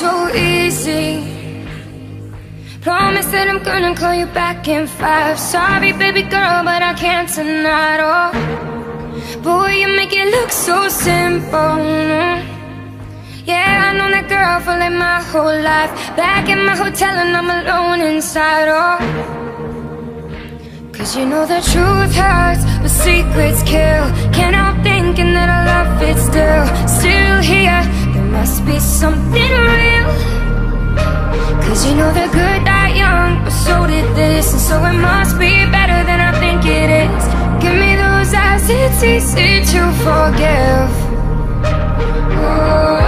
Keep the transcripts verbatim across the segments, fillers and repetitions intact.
so easy. Promise that I'm gonna call you back in five. Sorry, baby girl, but I can't tonight. Oh, boy, you make it look so simple. Yeah, I know that girl for like my whole life. Back in my hotel and I'm alone inside. Oh, cause you know the truth hurts, but secrets kill. Can't help thinking that I love it still. Still here, there must be something real. Cause you know the good die young, but so did this. And so it must be better than I think it is. Give me those eyes, it's easy to forgive. Oh,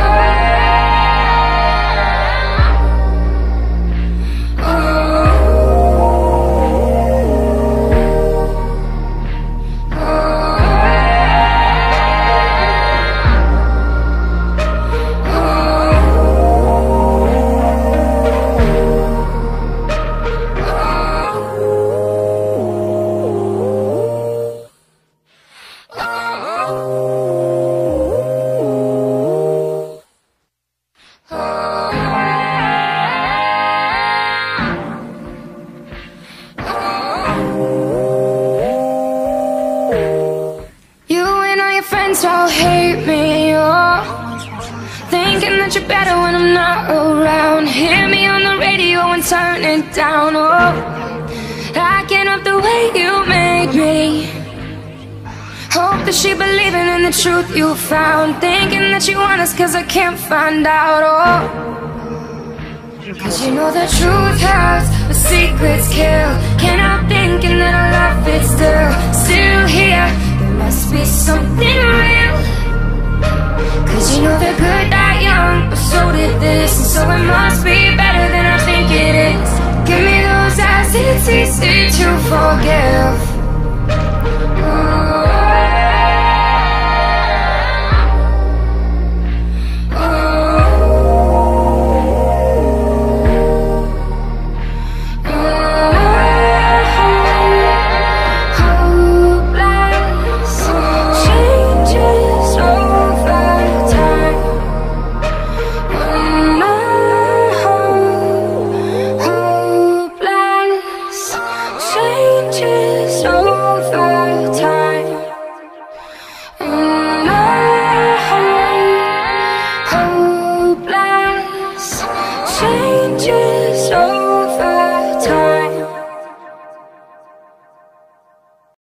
all hate me, oh, thinking that you're better when I'm not around. Hear me on the radio and turn it down, oh, I can't help the way you made me. Hope that she believing in the truth you found. Thinking that you want us cause I can't find out, oh, cause you know the truth hurts, but secrets kill. Can't help thinking that I love it still. Still here, there must be something real. Cause you know the good die young, but so did this. And so it must be better than I think it is. Give me those eyes, it's easy to forgive.